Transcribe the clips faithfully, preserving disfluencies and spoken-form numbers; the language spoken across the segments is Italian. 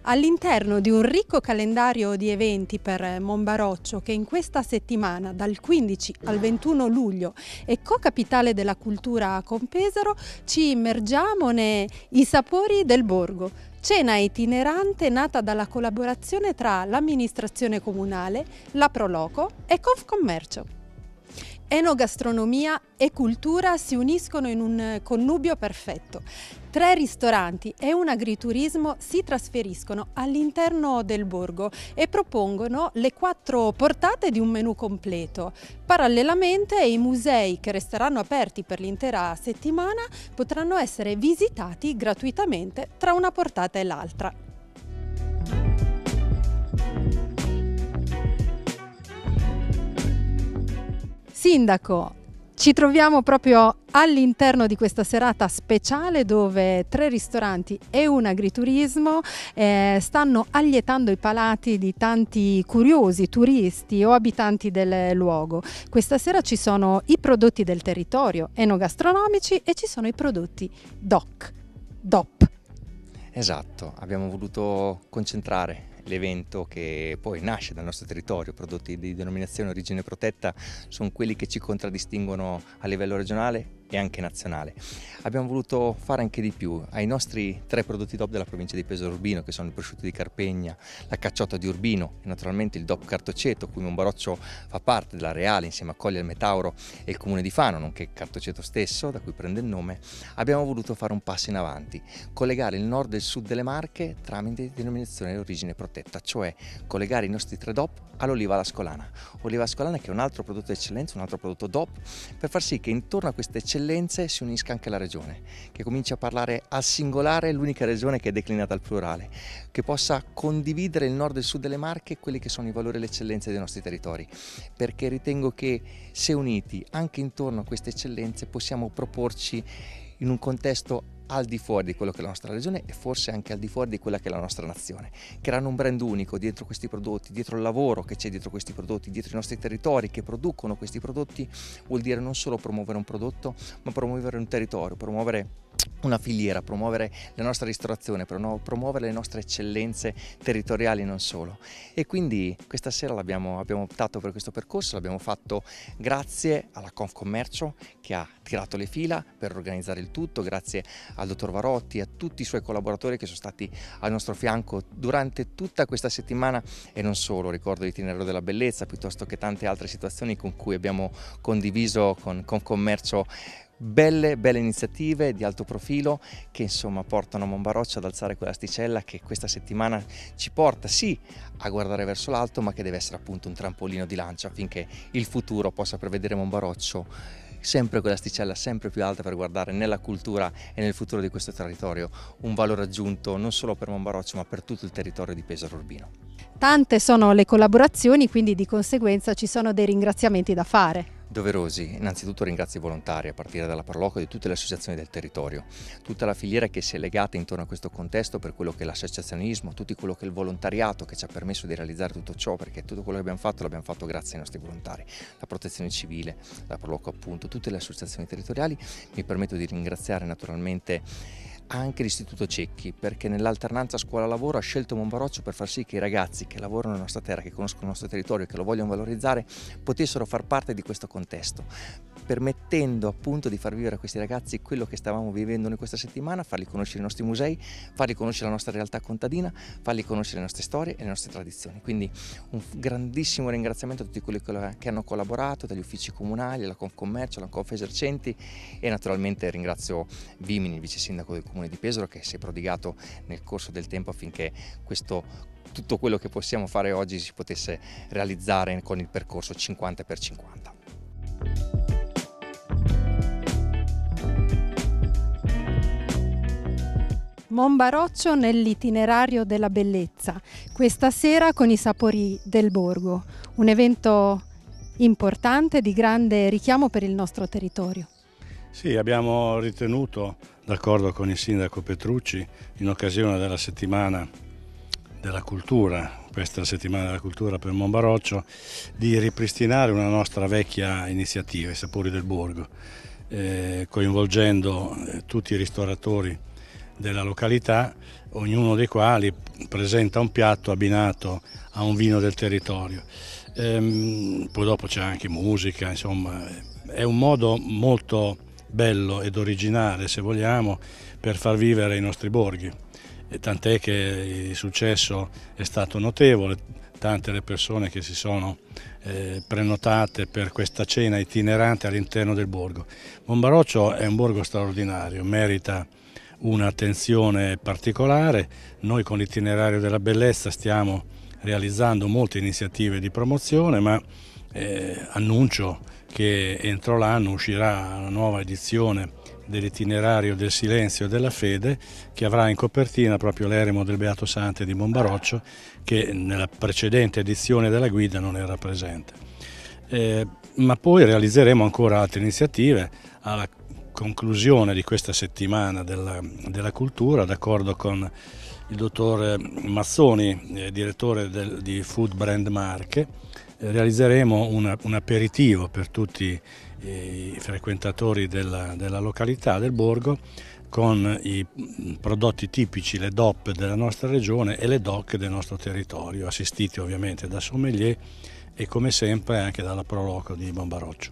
All'interno di un ricco calendario di eventi per Monbaroccio, che in questa settimana dal quindici al ventuno luglio è co-capitale della cultura a Compesaro, ci immergiamo nei sapori del borgo. Cena itinerante nata dalla collaborazione tra l'amministrazione comunale, la Proloco e Confcommercio. Enogastronomia e cultura si uniscono in un connubio perfetto. Tre ristoranti e un agriturismo si trasferiscono all'interno del borgo e propongono le quattro portate di un menù completo. Parallelamente, i musei che resteranno aperti per l'intera settimana potranno essere visitati gratuitamente tra una portata e l'altra. Sindaco, ci troviamo proprio all'interno di questa serata speciale dove tre ristoranti e un agriturismo eh, stanno allietando i palati di tanti curiosi, turisti o abitanti del luogo. Questa sera ci sono i prodotti del territorio enogastronomici e ci sono i prodotti D O C, D O P. Esatto, abbiamo voluto concentrare l'evento che poi nasce dal nostro territorio. Prodotti di denominazione origine protetta sono quelli che ci contraddistinguono a livello regionale e anche nazionale. Abbiamo voluto fare anche di più ai nostri tre prodotti D O P della provincia di Pesaro Urbino, che sono il prosciutto di Carpegna, la cacciota di Urbino e naturalmente il D O P Cartoceto, cui Monbaroccio fa parte della Reale insieme a Colli al Metauro e il comune di Fano, nonché Cartoceto stesso, da cui prende il nome. Abbiamo voluto fare un passo in avanti, collegare il nord e il sud delle Marche tramite denominazione di origine protetta, cioè collegare i nostri tre D O P all'oliva all'ascolana. Oliva ascolana che è un altro prodotto di eccellenza, un altro prodotto D O P, per far sì che intorno a queste eccellenze si unisca anche la regione, che cominci a parlare al singolare, l'unica regione che è declinata al plurale, che possa condividere il nord e il sud delle Marche quelli che sono i valori e le eccellenze dei nostri territori, perché ritengo che se uniti anche intorno a queste eccellenze possiamo proporci in un contesto al di fuori di quello che è la nostra regione e forse anche al di fuori di quella che è la nostra nazione, creando un brand unico dietro questi prodotti, dietro il lavoro che c'è dietro questi prodotti, dietro i nostri territori che producono questi prodotti. Vuol dire non solo promuovere un prodotto, ma promuovere un territorio, promuovere una filiera, promuovere la nostra ristorazione, promuovere le nostre eccellenze territoriali non solo. E quindi questa sera l'abbiamo, abbiamo optato per questo percorso, l'abbiamo fatto grazie alla Confcommercio che ha tirato le fila per organizzare il tutto, grazie al dottor Varotti e a tutti i suoi collaboratori che sono stati al nostro fianco durante tutta questa settimana e non solo. Ricordo l'itinerario della bellezza piuttosto che tante altre situazioni con cui abbiamo condiviso con Confcommercio Belle, belle iniziative di alto profilo che insomma portano Monbaroccio ad alzare quell'asticella che questa settimana ci porta sì a guardare verso l'alto, ma che deve essere appunto un trampolino di lancio affinché il futuro possa prevedere Monbaroccio sempre quell'asticella sempre più alta per guardare nella cultura e nel futuro di questo territorio un valore aggiunto non solo per Monbaroccio ma per tutto il territorio di Pesaro Urbino. Tante sono le collaborazioni, quindi di conseguenza ci sono dei ringraziamenti da fare. Doverosi, innanzitutto ringrazio i volontari a partire dalla Proloco e di tutte le associazioni del territorio, tutta la filiera che si è legata intorno a questo contesto per quello che è l'associazionismo, tutto quello che è il volontariato che ci ha permesso di realizzare tutto ciò, perché tutto quello che abbiamo fatto l'abbiamo fatto grazie ai nostri volontari, la protezione civile, la Proloco appunto, tutte le associazioni territoriali. Mi permetto di ringraziare naturalmente anche l'Istituto Cecchi, perché nell'alternanza scuola-lavoro ha scelto Monbaroccio per far sì che i ragazzi che lavorano nella nostra terra, che conoscono il nostro territorio e che lo vogliono valorizzare, potessero far parte di questo contesto, permettendo appunto di far vivere a questi ragazzi quello che stavamo vivendo noi questa settimana, farli conoscere i nostri musei, farli conoscere la nostra realtà contadina, farli conoscere le nostre storie e le nostre tradizioni. Quindi un grandissimo ringraziamento a tutti quelli che hanno collaborato, dagli uffici comunali, alla Confcommercio, alla Confesercenti e naturalmente ringrazio Vimini, il vice sindaco del comune di Pesaro, che si è prodigato nel corso del tempo affinché questo, tutto quello che possiamo fare oggi si potesse realizzare con il percorso cinquanta per cinquanta. Monbaroccio nell'itinerario della bellezza, questa sera con i sapori del borgo, un evento importante di grande richiamo per il nostro territorio. Sì, abbiamo ritenuto, d'accordo con il sindaco Petrucci, in occasione della settimana della cultura, questa settimana della cultura per Monbaroccio, di ripristinare una nostra vecchia iniziativa, i Sapori del Borgo, eh, coinvolgendo eh, tutti i ristoratori della località, ognuno dei quali presenta un piatto abbinato a un vino del territorio. Ehm, poi dopo c'è anche musica, insomma, è un modo molto bello ed originale, se vogliamo, per far vivere i nostri borghi. E tant'è che il successo è stato notevole, tante le persone che si sono eh, prenotate per questa cena itinerante all'interno del borgo. Monbaroccio è un borgo straordinario, merita un'attenzione particolare. Noi con l'itinerario della bellezza stiamo realizzando molte iniziative di promozione, ma eh, annuncio che entro l'anno uscirà una nuova edizione dell'itinerario del silenzio e della fede, che avrà in copertina proprio l'eremo del Beato Sante di Monbaroccio, che nella precedente edizione della guida non era presente. Eh, ma poi realizzeremo ancora altre iniziative alla conclusione di questa settimana della, della cultura, d'accordo con il dottor Mazzoni, eh, direttore del, di Food Brand Marche. Eh, realizzeremo una, un aperitivo per tutti i frequentatori della, della località, del borgo, con i prodotti tipici, le D O P della nostra regione e le D O C del nostro territorio, assistiti ovviamente da sommelier e come sempre anche dalla Pro Loco di Monbaroccio.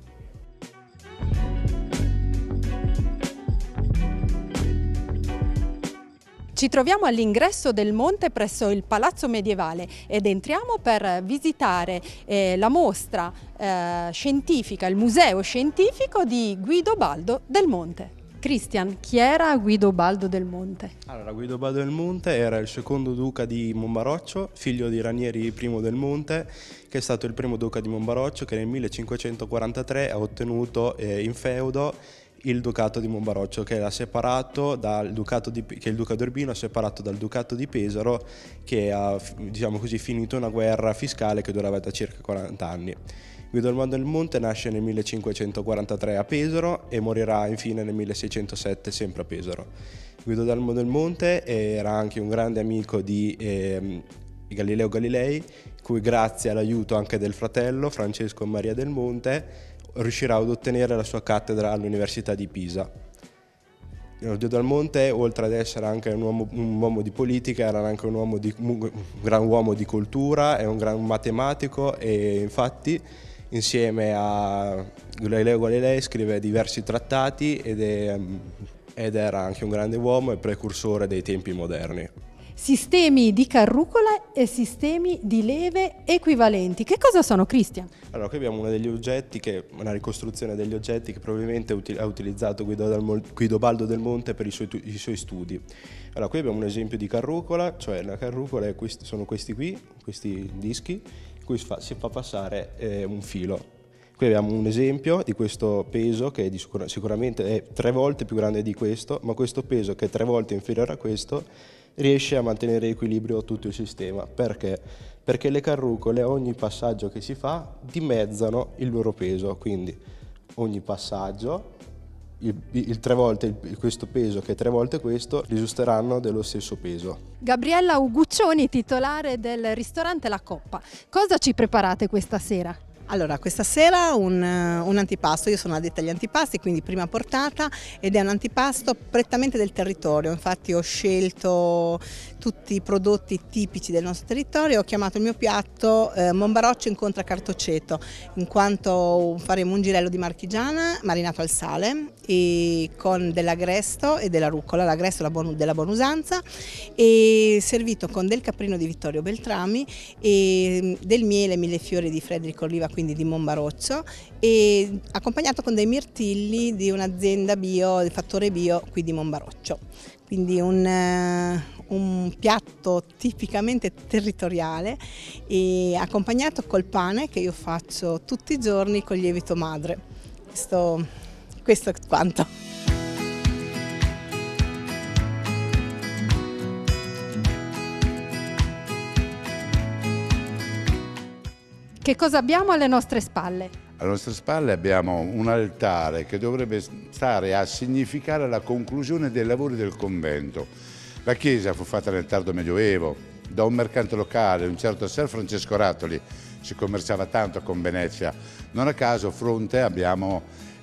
Ci troviamo all'ingresso del monte presso il Palazzo Medievale ed entriamo per visitare eh, la mostra eh, scientifica, il museo scientifico di Guido Baldo del Monte. Cristian, chi era Guido Baldo del Monte? Allora, Guido Baldo del Monte era il secondo duca di Monbaroccio, figlio di Ranieri I del Monte, che è stato il primo duca di Monbaroccio, che nel millecinquecentoquarantatré ha ottenuto eh, in feudo il ducato di Monbaroccio, che era separato dal ducato di, che il duca d'Urbino ha separato dal ducato di Pesaro, che ha, diciamo così, finito una guerra fiscale che durava da circa quaranta anni. Guido Baldo del Monte nasce nel millecinquecentoquarantatré a Pesaro e morirà infine nel milleseicentosette sempre a Pesaro. Guido Baldo del Monte era anche un grande amico di eh, Galileo Galilei, cui grazie all'aiuto anche del fratello Francesco Maria del Monte riuscirà ad ottenere la sua cattedra all'Università di Pisa. Guido Dal Monte, oltre ad essere anche un uomo, un uomo di politica, era anche un, uomo di, un gran uomo di cultura, è un gran matematico e infatti insieme a Galileo Galilei scrive diversi trattati ed, è, ed era anche un grande uomo e precursore dei tempi moderni. Sistemi di carrucola e sistemi di leve equivalenti. Che cosa sono, Cristian? Allora, qui abbiamo uno degli oggetti, che, una ricostruzione degli oggetti che probabilmente ha utilizzato Guido, Dal, Guido Baldo del Monte per i suoi, i suoi studi. Allora, qui abbiamo un esempio di carrucola, cioè la carrucola è questi, sono questi qui, questi dischi, in cui si fa, si fa passare eh, un filo. Qui abbiamo un esempio di questo peso che è di, sicuramente è tre volte più grande di questo, ma questo peso, che è tre volte inferiore a questo, riesce a mantenere in equilibrio tutto il sistema. Perché? Perché le carrucole, ogni passaggio che si fa, dimezzano il loro peso, quindi ogni passaggio, il, il tre volte il, questo peso che è tre volte questo, risulteranno dello stesso peso. Gabriella Uguccioni, titolare del ristorante La Coppa. Cosa ci preparate questa sera? Allora, questa sera un, un antipasto, io sono addetta agli antipasti, quindi prima portata, ed è un antipasto prettamente del territorio. Infatti ho scelto tutti i prodotti tipici del nostro territorio, ho chiamato il mio piatto eh, Monbaroccio incontra Cartoceto, in quanto faremo un girello di marchigiana marinato al sale e con dell'agresto e della rucola, l'agresto è buon, della buona usanza, e servito con del caprino di Vittorio Beltrami e del miele millefiori di Federico Oliva, quindi di Monbaroccio, e accompagnato con dei mirtilli di un'azienda bio, del fattore bio qui di Monbaroccio. Quindi un, uh, un piatto tipicamente territoriale e accompagnato col pane che io faccio tutti i giorni con lievito madre. Questo, questo è quanto. Che cosa abbiamo alle nostre spalle? Alle nostre spalle abbiamo un altare che dovrebbe stare a significare la conclusione dei lavori del convento. La chiesa fu fatta nel tardo Medioevo da un mercante locale, un certo Ser Francesco Rattoli. Si commerciava tanto con Venezia. Non a caso a fronte abbiamo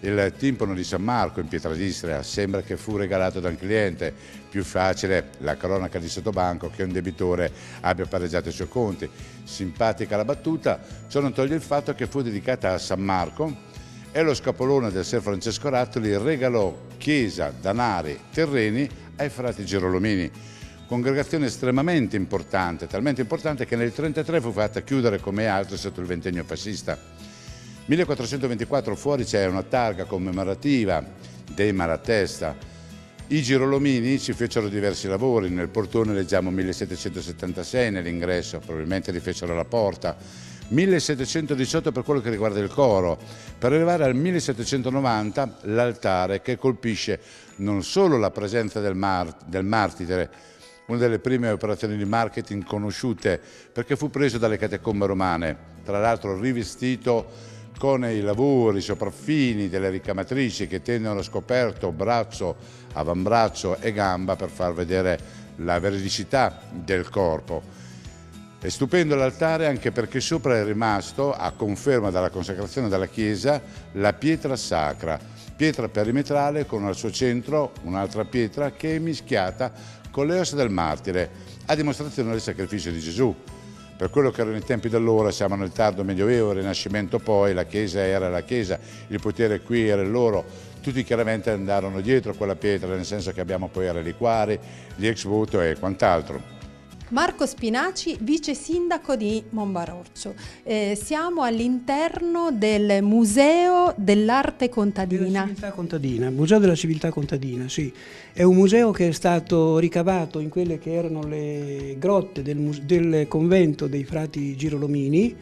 Il timpano di San Marco in pietra d'Istria sembra che fu regalato da un cliente, più facile la cronaca di sottobanco che un debitore abbia pareggiato i suoi conti. Simpatica la battuta, ciò non toglie il fatto che fu dedicata a San Marco e lo scapolone del Ser Francesco Rattoli regalò chiesa, danari, terreni ai frati Girolomini. Congregazione estremamente importante, talmente importante che nel millenovecentotrentatré fu fatta chiudere come altri sotto il ventennio fascista. millequattrocentoventiquattro fuori c'è una targa commemorativa dei Malatesta. I Girolomini ci fecero diversi lavori, nel portone leggiamo millesettecentosettantasei nell'ingresso, probabilmente rifecero la porta, millesettecentodiciotto per quello che riguarda il coro, per arrivare al millesettecentonovanta l'altare che colpisce non solo la presenza del, mar del martire, una delle prime operazioni di marketing conosciute perché fu preso dalle catacombe romane, tra l'altro rivestito con i lavori sopraffini delle ricamatrici che tendono scoperto braccio, avambraccio e gamba per far vedere la veridicità del corpo. È stupendo l'altare anche perché sopra è rimasto, a conferma della consacrazione della chiesa, la pietra sacra, pietra perimetrale con al suo centro un'altra pietra che è mischiata con le ossa del martire, a dimostrazione del sacrificio di Gesù. Per quello che erano i tempi d'allora, siamo nel tardo Medioevo, il Rinascimento poi, la Chiesa era la Chiesa, il potere qui era il loro, tutti chiaramente andarono dietro a quella pietra, nel senso che abbiamo poi i reliquari, gli ex voto e quant'altro. Marco Spinaci, vice sindaco di Monbaroccio. Eh, siamo all'interno del Museo dell'Arte Contadina. Della civiltà contadina, Museo della Civiltà Contadina, sì. È un museo che è stato ricavato in quelle che erano le grotte del, del convento dei frati Girolomini,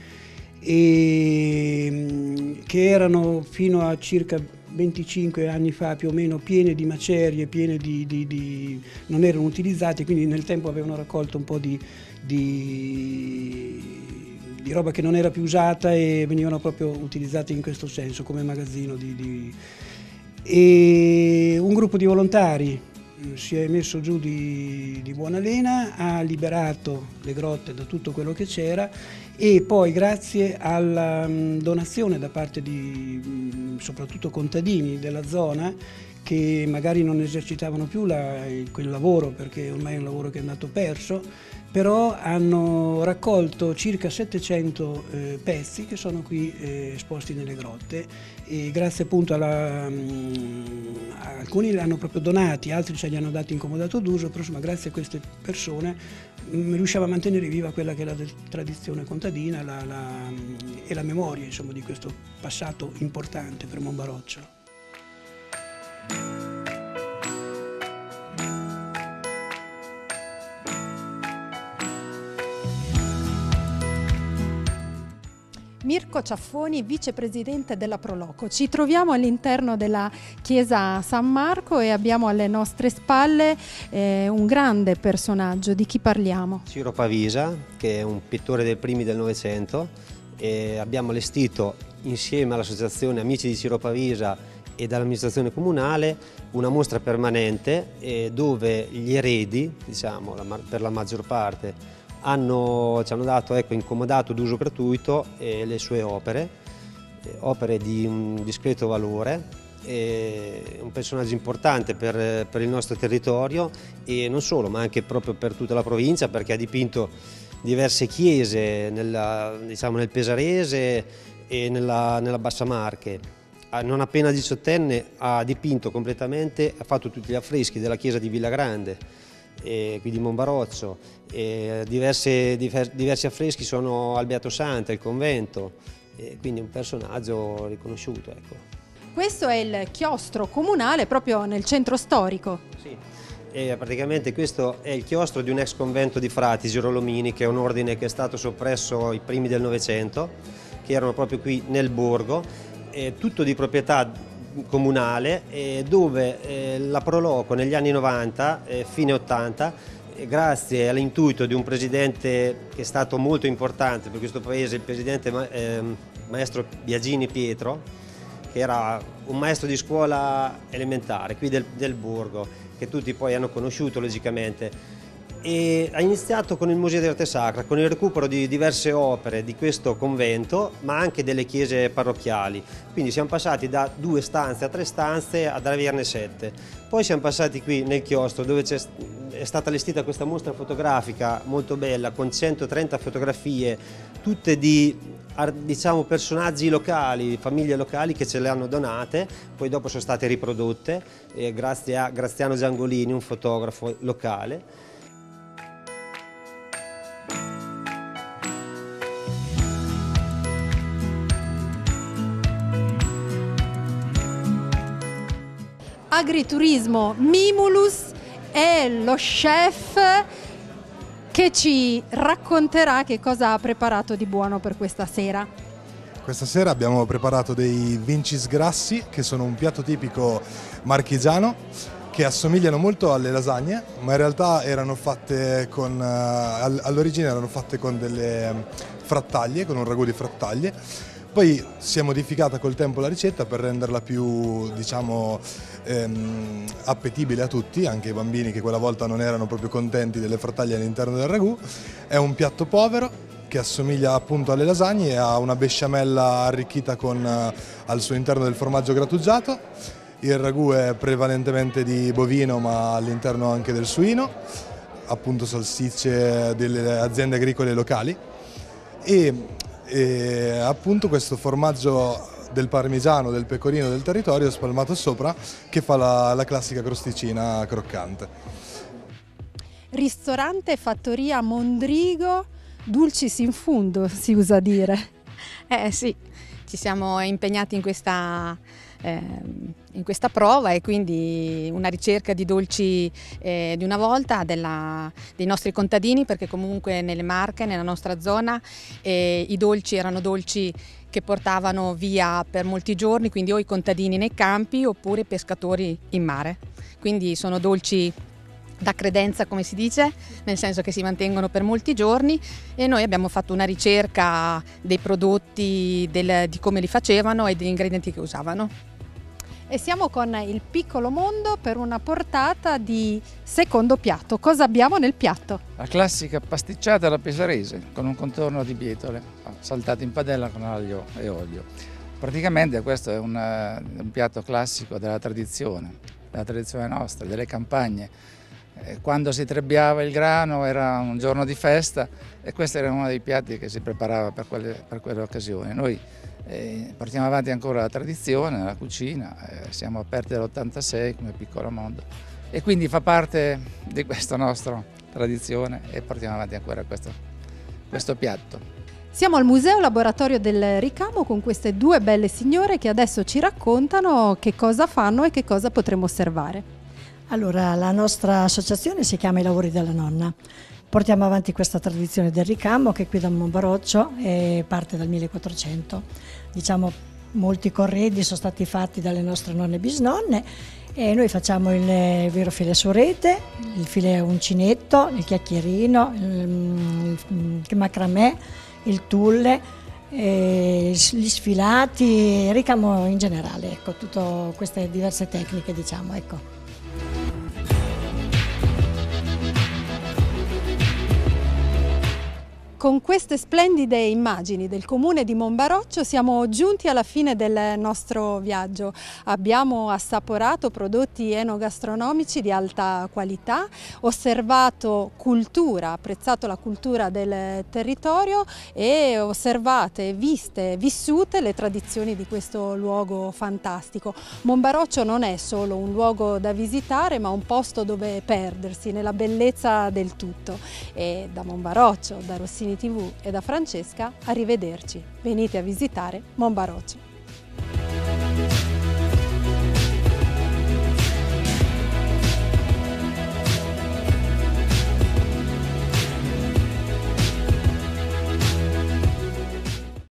e che erano fino a circa venticinque anni fa più o meno piene di macerie, piene di, di, di non erano utilizzate, quindi nel tempo avevano raccolto un po' di, di, di roba che non era più usata e venivano proprio utilizzate in questo senso come magazzino di, di... E un gruppo di volontari si è messo giù di, di buona lena, ha liberato le grotte da tutto quello che c'era e poi grazie alla donazione da parte di soprattutto contadini della zona che magari non esercitavano più la, quel lavoro perché ormai è un lavoro che è andato perso, però hanno raccolto circa settecento eh, pezzi che sono qui eh, esposti nelle grotte e grazie appunto alla, um, alcuni li hanno proprio donati, altri ce li hanno dati in comodato d'uso, però insomma grazie a queste persone um, riusciamo a mantenere viva quella che è la tradizione contadina la, la, um, e la memoria insomma, di questo passato importante per Monbaroccio. Mirko Ciaffoni, vicepresidente della Proloco. Ci troviamo all'interno della chiesa San Marco e abbiamo alle nostre spalle eh, un grande personaggio. Di chi parliamo? Ciro Pavisa, che è un pittore dei primi del Novecento. E abbiamo allestito insieme all'associazione Amici di Ciro Pavisa e dall'amministrazione comunale una mostra permanente eh, dove gli eredi, diciamo la, per la maggior parte, Hanno, ci hanno dato ecco, incomodato d'uso gratuito eh, le sue opere, eh, opere di un discreto valore, eh, un personaggio importante per, per il nostro territorio e non solo, ma anche proprio per tutta la provincia perché ha dipinto diverse chiese nella, diciamo, nel Pesarese e nella, nella Bassa Marche. Non appena diciottenne ha dipinto completamente, ha fatto tutti gli affreschi della chiesa di Villagrande, e qui di Monbaroccio, e diverse, diversi affreschi sono al Beato Santa, il convento, e quindi un personaggio riconosciuto. Ecco. Questo è il chiostro comunale proprio nel centro storico. Sì, e praticamente questo è il chiostro di un ex convento di frati Girolomini, che è un ordine che è stato soppresso ai primi del Novecento, che erano proprio qui nel borgo, è tutto di proprietà comunale eh, dove eh, la Proloco negli anni novanta, eh, fine ottanta, eh, grazie all'intuito di un presidente che è stato molto importante per questo paese, il presidente ma eh, maestro Biagini Pietro, che era un maestro di scuola elementare qui del, del borgo, che tutti poi hanno conosciuto logicamente, E ha iniziato con il Museo di Arte Sacra, con il recupero di diverse opere di questo convento, ma anche delle chiese parrocchiali. Quindi siamo passati da due stanze a tre stanze ad averne sette. Poi siamo passati qui nel chiostro, dove è stata allestita questa mostra fotografica molto bella, con centotrenta fotografie, tutte di, diciamo, personaggi locali, famiglie locali che ce le hanno donate, poi dopo sono state riprodotte eh, grazie a Graziano Giangolini, un fotografo locale. Agriturismo Mimulus è lo chef che ci racconterà che cosa ha preparato di buono per questa sera. Questa sera abbiamo preparato dei vincis grassi, che sono un piatto tipico marchigiano che assomigliano molto alle lasagne, ma in realtà erano fatte con all'origine erano fatte con delle frattaglie, con un ragù di frattaglie. Poi si è modificata col tempo la ricetta per renderla più, diciamo, ehm, appetibile a tutti, anche ai bambini che quella volta non erano proprio contenti delle frattaglie all'interno del ragù. È un piatto povero che assomiglia appunto alle lasagne e ha una besciamella arricchita con eh, al suo interno del formaggio grattugiato. Il ragù è prevalentemente di bovino, ma all'interno anche del suino, appunto salsicce delle aziende agricole locali. E E appunto questo formaggio del parmigiano, del pecorino del territorio spalmato sopra, che fa la, la classica crosticina croccante. Ristorante Fattoria Mondrigo, dulcis in fundo si usa dire. Eh sì, ci siamo impegnati in questa, eh, in questa prova e quindi una ricerca di dolci eh, di una volta della, dei nostri contadini, perché comunque nelle Marche, nella nostra zona, eh, i dolci erano dolci che portavano via per molti giorni, quindi o i contadini nei campi oppure i pescatori in mare. Quindi sono dolci da credenza, come si dice, nel senso che si mantengono per molti giorni, e noi abbiamo fatto una ricerca dei prodotti, del, di come li facevano e degli ingredienti che usavano. E siamo con il Piccolo Mondo per una portata di secondo piatto. Cosa abbiamo nel piatto? La classica pasticciata alla pesarese con un contorno di bietole saltate in padella con aglio e olio. Praticamente questo è un, un piatto classico della tradizione, della tradizione nostra, delle campagne. Quando si trebbiava il grano era un giorno di festa e questo era uno dei piatti che si preparava per quelle, per quelle occasioni. Noi eh, portiamo avanti ancora la tradizione, la cucina, eh, siamo aperti dall'ottantasei come Piccolo Mondo e quindi fa parte di questa nostra tradizione e portiamo avanti ancora questo, questo piatto. Siamo al Museo Laboratorio del Ricamo con queste due belle signore che adesso ci raccontano che cosa fanno e che cosa potremo osservare. Allora, la nostra associazione si chiama I Lavori della Nonna. Portiamo avanti questa tradizione del ricamo che qui da Monbaroccio e parte dal millequattrocento. Diciamo, molti corredi sono stati fatti dalle nostre nonne e bisnonne e noi facciamo il vero filet su rete, il filet uncinetto, il chiacchierino, il, il macramè, il tulle, eh, gli sfilati, il ricamo in generale, ecco, tutte queste diverse tecniche, diciamo, ecco. Con queste splendide immagini del comune di Monbaroccio siamo giunti alla fine del nostro viaggio. Abbiamo assaporato prodotti enogastronomici di alta qualità, osservato cultura, apprezzato la cultura del territorio e osservate, viste, vissute le tradizioni di questo luogo fantastico. Monbaroccio non è solo un luogo da visitare, ma un posto dove perdersi nella bellezza del tutto. E da Monbaroccio, da Rossini tivù e da Francesca, arrivederci. Venite a visitare Monbaroccio.